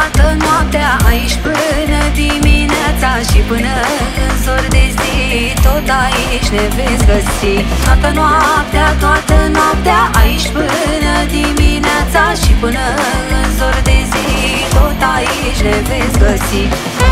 toată noaptea, aici până dimineața și până în zor de zi. Tot aici ne veți găsi. Toată noaptea, aici până dimineața și până în zor de zi. Tot aici ne veți găsi.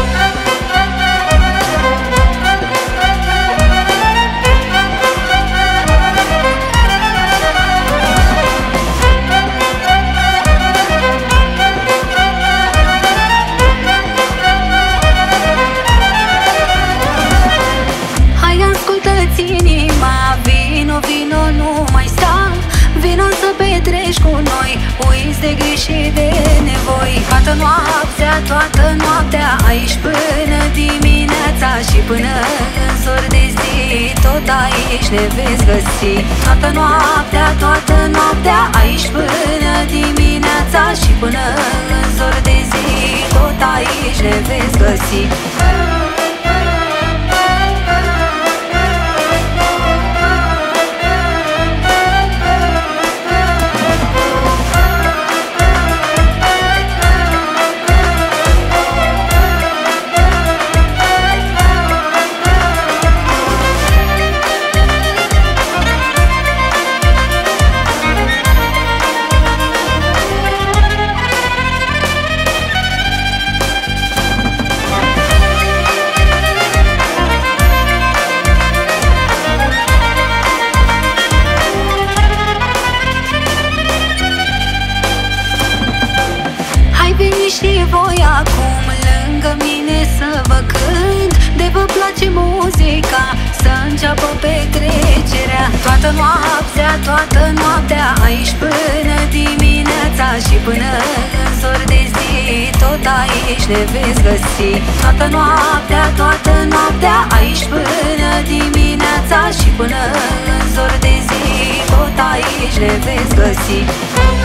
Vino, nu mai sta. Vino să petreci cu noi, uiți de griji și de nevoi. Toată noaptea, aici până dimineața și până în zor de zi. Tot aici ne veți găsi. Toată noaptea, aici până dimineața și până în zor de zi. Tot aici ne veți găsi. Și voi acum lângă mine să vă cânt. De vă place muzica, să înceapă petrecerea. Toată noaptea, aici până dimineața și până în zor de zi. Tot aici ne veți găsi. Toată noaptea, aici până dimineața și până în zor de zi. Tot aici ne veți găsi.